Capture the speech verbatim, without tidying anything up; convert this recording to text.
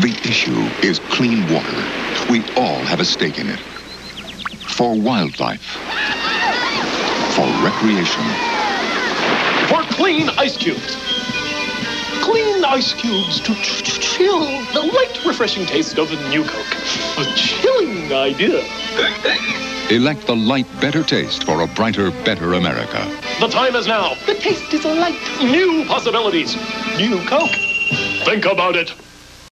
The issue is clean water. We all have a stake in it. For wildlife. For recreation. For clean ice cubes. Clean ice cubes to ch ch chill the light, refreshing taste of a new Coke. A chilling idea. Elect the light, better taste for a brighter, better America. The time is now. The taste is light. New possibilities. New Coke. Think about it.